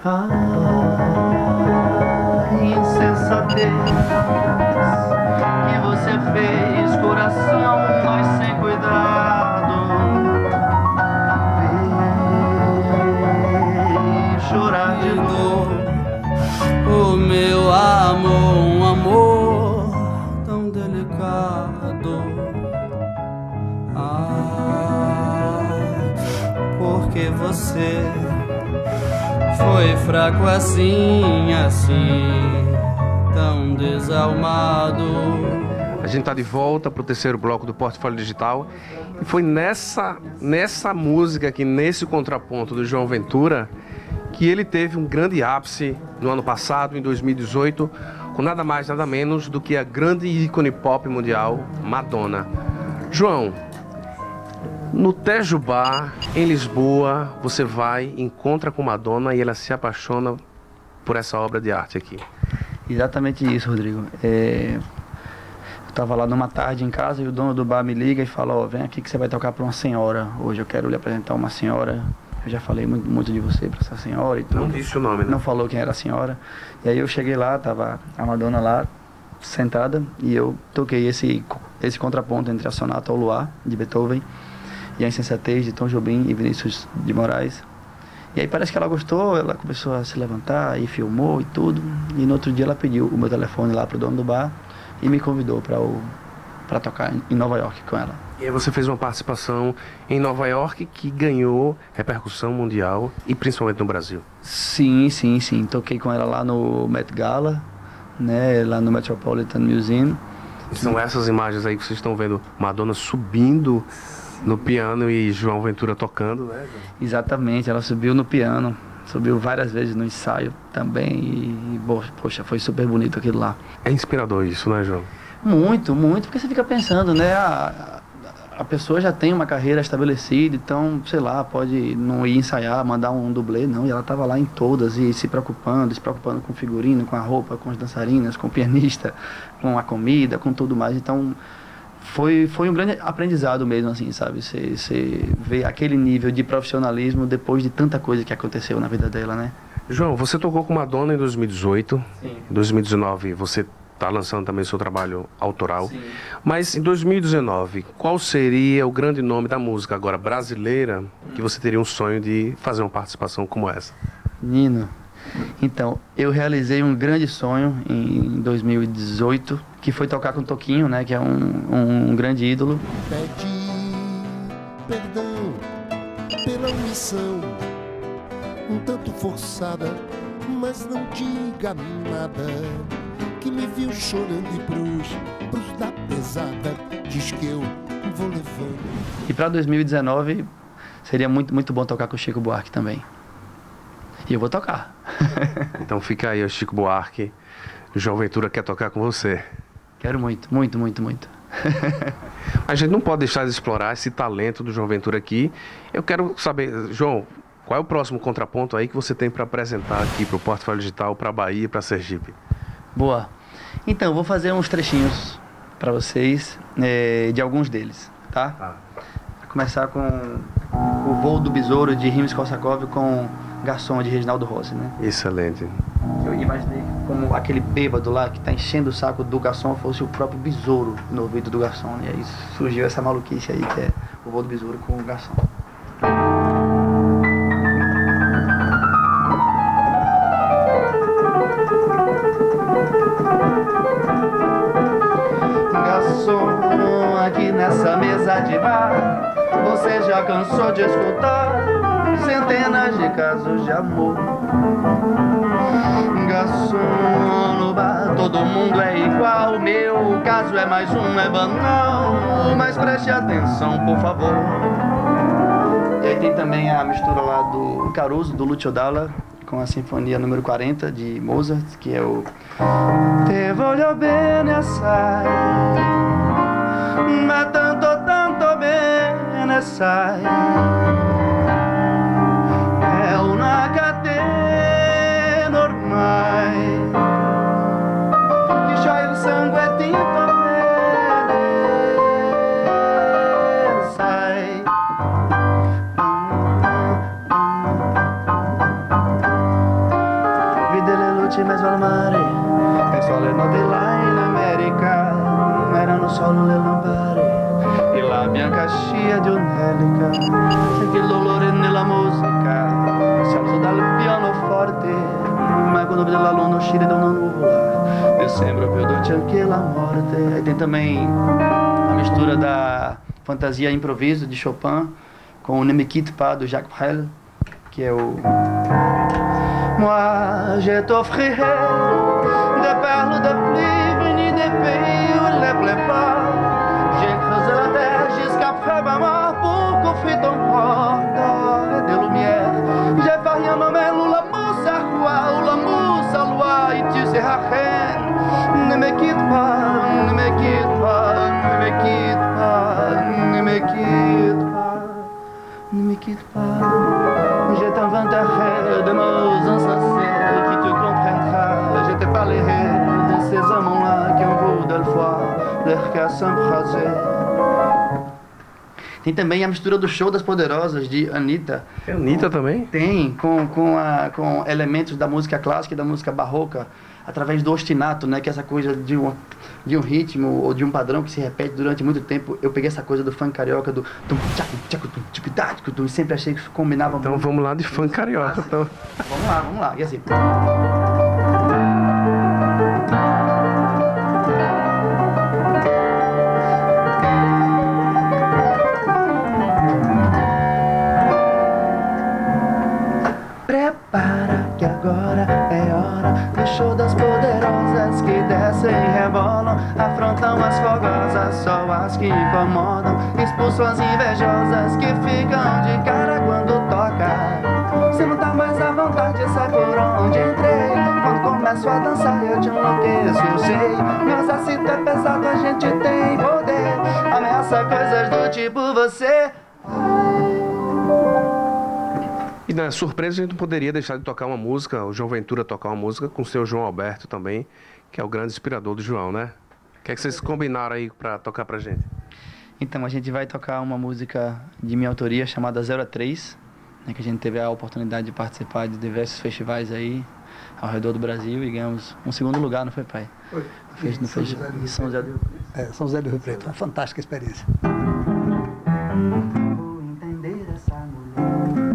Insensatez que você fez, coração, mas sem cuidado. Vem chorar de dor. O meu amor, um amor tão delicado. Porque você foi fraco assim, tão desalmado. A gente está de volta para o terceiro bloco do Portfólio Digital e foi nessa música aqui, nesse contraponto do João Ventura, que ele teve um grande ápice no ano passado, em 2018, com nada mais, nada menos do que a grande ícone pop mundial, Madonna. João, no Tejo Bar, em Lisboa, você vai, encontra com Madonna e ela se apaixona por essa obra de arte aqui. Exatamente isso, Rodrigo. Eu estava lá numa tarde em casa e o dono do bar me liga e fala: ó, vem aqui que você vai tocar para uma senhora. Hoje eu quero lhe apresentar uma senhora. Eu já falei muito de você para essa senhora e tudo. Não disse o nome, né? Não falou quem era a senhora. E aí eu cheguei lá, tava a Madonna lá, sentada, e eu toquei esse contraponto entre a Sonata ao Luar, de Beethoven, e a Insensatez, de Tom Jobim e Vinícius de Moraes. E aí parece que ela gostou, ela começou a se levantar e filmou e tudo. E no outro dia ela pediu o meu telefone lá pro dono do bar e me convidou para tocar em Nova York com ela. E aí você fez uma participação em Nova York que ganhou repercussão mundial e principalmente no Brasil. Sim. Toquei com ela lá no Met Gala, né, lá no Metropolitan Museum. São essas imagens aí que vocês estão vendo, Madonna subindo no piano e João Ventura tocando, né? Exatamente, ela subiu no piano, subiu várias vezes no ensaio também e poxa, foi super bonito aquilo lá. É inspirador isso, né, João? Muito, porque você fica pensando, né, a pessoa já tem uma carreira estabelecida, então, sei lá, pode não ir ensaiar, mandar um dublê, não, e ela estava lá em todas e se preocupando com o figurino, com a roupa, com as dançarinas, com o pianista, com a comida, com tudo mais, então foi um grande aprendizado mesmo, assim, sabe, você vê aquele nível de profissionalismo depois de tanta coisa que aconteceu na vida dela, né. João, você tocou com Madonna em 2018, Sim. Em 2019 você está lançando também seu trabalho autoral. Sim. Mas em 2019, qual seria o grande nome da música agora brasileira que você teria um sonho de fazer uma participação como essa? Nino, então, eu realizei um grande sonho em 2018, que foi tocar com o Toquinho, né, que é um grande ídolo. Pede perdão pela omissão, um tanto forçada, mas não diga nada, que me viu chorando e pros da pesada, diz que eu vou levando. E para 2019 seria muito bom tocar com o Chico Buarque também. E eu vou tocar. Então fica aí o Chico Buarque, o João Ventura quer tocar com você. Quero muito. A gente não pode deixar de explorar esse talento do João Ventura aqui. Eu quero saber, João, qual é o próximo contraponto aí que você tem para apresentar aqui para o Portfólio Digital, para a Bahia e para Sergipe? Boa. Então, vou fazer uns trechinhos para vocês, de alguns deles, tá? Vou começar com O Voo do Besouro, de Rimsky-Korsakov, com Garçom, de Reginaldo Rossi, né? Excelente. Eu imaginei como aquele bêbado lá que tá enchendo o saco do garçom fosse o próprio besouro no ouvido do garçom. E aí surgiu essa maluquice aí, que é O Voo do Besouro com o garçom. Garçom, aqui nessa mesa de bar, você já cansou de escutar centenas de casos de amor. Garçom, no bar todo mundo é igual, meu caso é mais um, é banal, mas preste atenção, por favor. E aí tem também a mistura lá do Caruso, do Lucio Dalla, com a Sinfonia número 40 de Mozart, que é o Te voglio bene assai, ma tanto bene sai. È una catena ormai che c'ha il sangue tinto bene, sai. noche mezzo al mare, il sole non di là in America, erano solo le lampade e la bianca scia di un'elica. Senti il dolore nella musica, si alzò dal pianoforte, ma quando vede la luna uscire da una nuvola, eu sembro più dolce anche la morte. Aí tem também a mistura da fantasia improviso de Chopin com o Ne me quitte pas do Jacques Brel, que é o Moi je t'offrirai des perles de pluie venues des pays où il ne plaît pas. J'ai creusé la terre jusqu'après ma mort pour couvrir ton corps d'or et de lumière. J'ai failli nommer l'amour sa roi ou l'amour sa loi et tu seras reine. Ne me quitte pas, ne me quitte pas, ne me quitte pas, ne me quitte pas, ne me quitte pas. Je t'inventerai de mots insensés qui te comprendra. Je te parlerai de ces amants-là qui envoient de fois leur cœur s'embraser. Tem também a mistura do Show das Poderosas, de Anitta. É Anitta também? Tem, com elementos da música clássica e da música barroca, através do ostinato, né? Que é essa coisa de um ritmo ou de um padrão que se repete durante muito tempo. Eu peguei essa coisa do funk carioca, do e sempre achei que isso combinava então, muito. Então vamos lá de funk carioca. Então. Vamos lá. E assim... Prepara que agora é hora do show das poderosas que descem e rebolam, afrontam as fogosas, só as que incomodam, expulsam as invejosas que ficam de cara quando toca. Se não tá mais à vontade, sai por onde entrei. Quando começo a dançar eu te enlouqueço, eu sei. Meu exército é pesado, a gente tem poder, ameaça coisas do tipo você. E na surpresa a gente não poderia deixar de tocar uma música, o João Ventura tocar uma música com o seu João Alberto também, que é o grande inspirador do João, né? O que é que vocês combinaram aí para tocar pra gente? Então, a gente vai tocar uma música de minha autoria chamada 0-3, né, que a gente teve a oportunidade de participar de diversos festivais aí ao redor do Brasil e ganhamos um segundo lugar, não foi, pai? Foi. No festival de São José do Rio Preto. São José do Rio Preto, uma fantástica experiência. Vou entender essa mulher.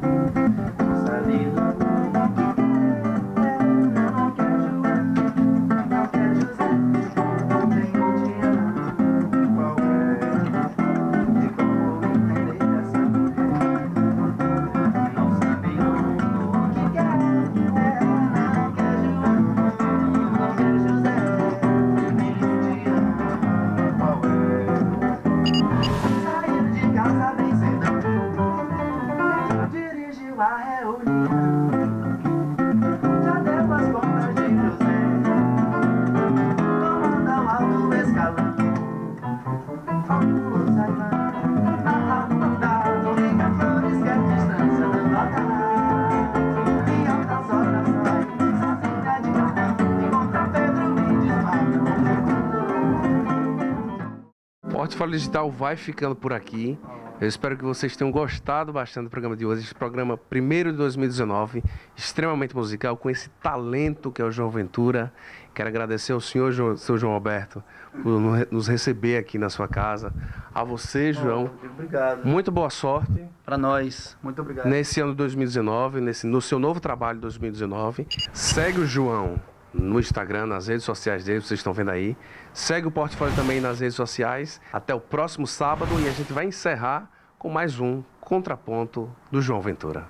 Portfólio Digital vai ficando por aqui. Eu espero que vocês tenham gostado bastante do programa de hoje. Este programa primeiro de 2019, extremamente musical, com esse talento que é o João Ventura. Quero agradecer ao senhor, seu João Alberto, por nos receber aqui na sua casa. A você, João. Obrigado. Muito boa sorte. Para nós. Muito obrigado. Nesse ano de 2019, no seu novo trabalho de 2019. Segue o João no Instagram, nas redes sociais dele, vocês estão vendo aí. Segue o Portfólio também nas redes sociais. Até o próximo sábado e a gente vai encerrar com mais um Contraponto do João Ventura.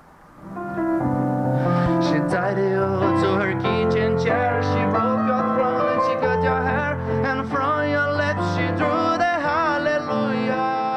She tied you to her kitchen chair. She broke your throne and she cut your hair. And from your lips she drew the hallelujah.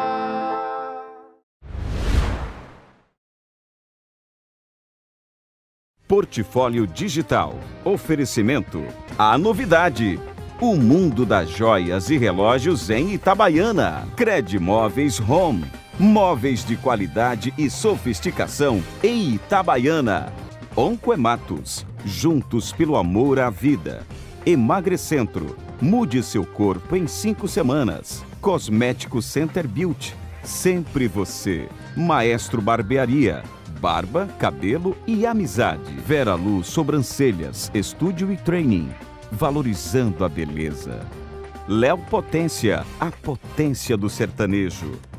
Portfólio Digital. Oferecimento. A novidade. O mundo das joias e relógios em Itabaiana. Credimóveis Home. Móveis de qualidade e sofisticação em Itabaiana. Oncoematos. Juntos pelo amor à vida. Emagrecentro. Mude seu corpo em 5 semanas. Cosmético Center Beauty. Sempre você. Maestro Barbearia. barba, cabelo e amizade. Vera Luz Sobrancelhas, estúdio e training, valorizando a beleza. Léo Potência, a potência do sertanejo.